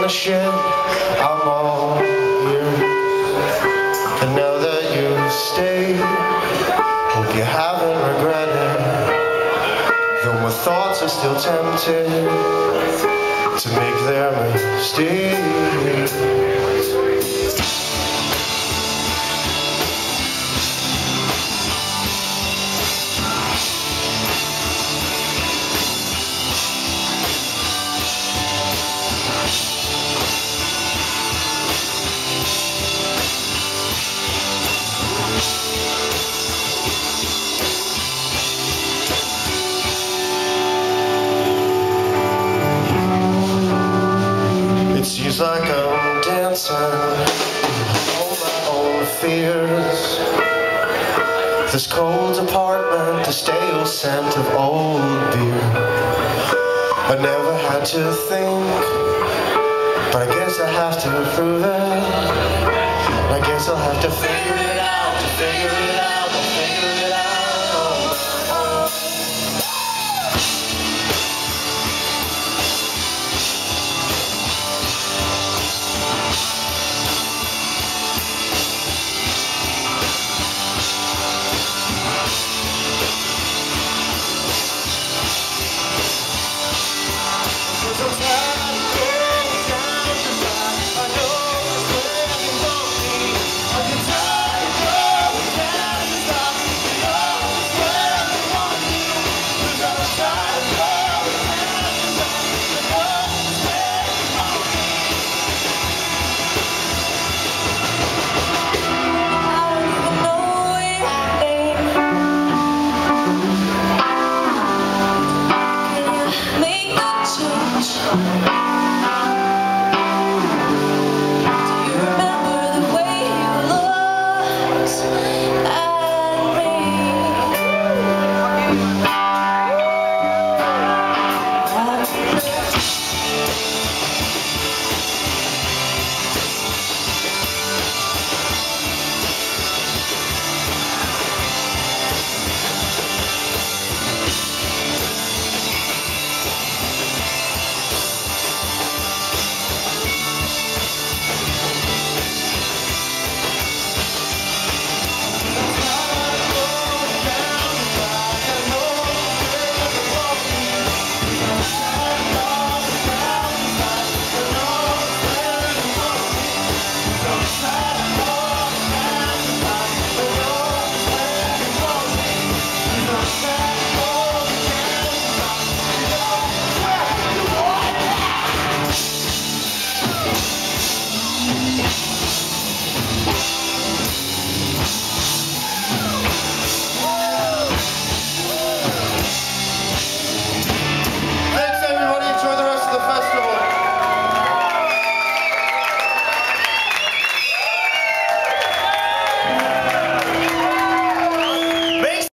my shit, I'm all here. And now that you stayed, hope you haven't regretted. Though my thoughts are still tempted to make their mistakes. Seems like I'm dancing all my own fears. This cold apartment, the stale scent of old beer. I never had to think, but I guess I have to prove it. I guess I'll have to figure it out,